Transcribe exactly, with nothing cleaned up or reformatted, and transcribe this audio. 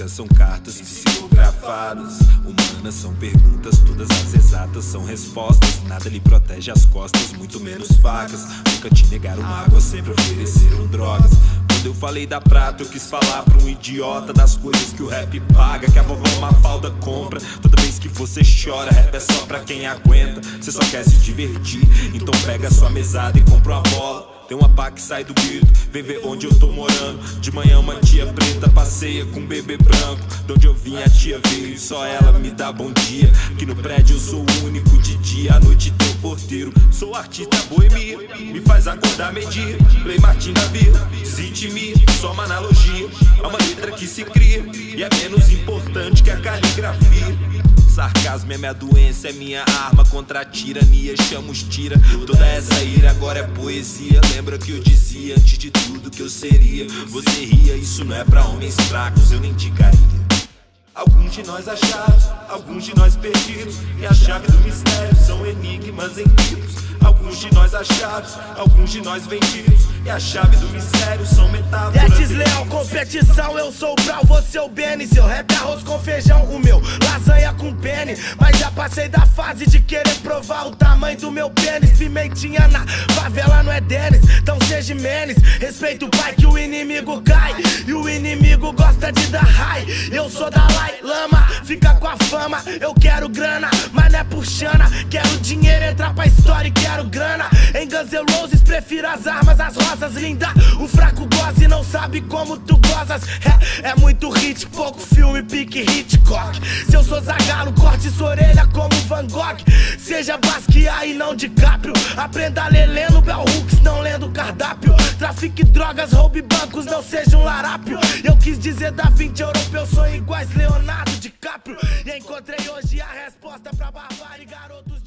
letras são cartas psicografadas. Humanas são perguntas, todas as exatas são respostas. Nada lhe protege as costas, muito menos facas. Nunca te negaram água, sempre ofereceram drogas. Quando eu falei da prata, eu quis falar pra um idiota das coisas que o rap paga, que a vovó Mafalda compra. Toda vez que você chora, rap é só pra quem aguenta. Você só quer se divertir, então pega sua mesada e compra uma bola. Tem uma pá que sai do grito, vem ver onde eu tô morando. De manhã uma tia preta passeia com um bebê branco. De onde eu vim a tia veio e só ela me dá bom dia. Que no prédio eu sou o único de dia, à noite tem o porteiro. Sou artista boemia, me faz acordar meio-dia. Play Martin da Vila, Zitmi, só uma analogia. É uma letra que se cria e é menos importante que a caligrafia. Sarcasmo é minha doença, é minha arma contra a tirania. Chamos tira, toda essa ira agora é poesia. Lembra que eu dizia antes de tudo que eu seria. Você ria, isso não é pra homens fracos, eu nem indicaria. Alguns de nós achados, alguns de nós perdidos. E a chave do mistério são enigmas em livros. Alguns de nós achados, alguns de nós vendidos. E a chave do mistério são metáforas. É desleal competição, eu sou o Brau, você o Benny. Seu rap é arroz com feijão, o meu lasanha com pene. Mas já passei da fase de querer provar o tamanho do meu pênis. Pimentinha na favela não é Dennis, então seja menes. Respeita o pai que o inimigo cai e o inimigo gosta de dar high. Eu sou Dalai Lama, fica com a fama. Eu quero grana, mas não é puxana. Quero dinheiro, entrar pra história e quero grana. Em Guns N' Roses prefiro as armas, as rosas linda. O fraco goza e não sabe como tu gozas. É, é muito hit, pouco filme, pique Hitchcock. Se eu sou Zagalo, corte sua orelha como Van Gogh. Seja Basquiat e não DiCaprio. Aprenda a ler lendo Bell Hooks, não lendo cardápio. Trafique drogas, roube bancos, não seja um larápio. Eu quis dizer da Vinci, europeu são iguais Leonardo DiCaprio. E encontrei hoje a resposta pra barbárie, garotos.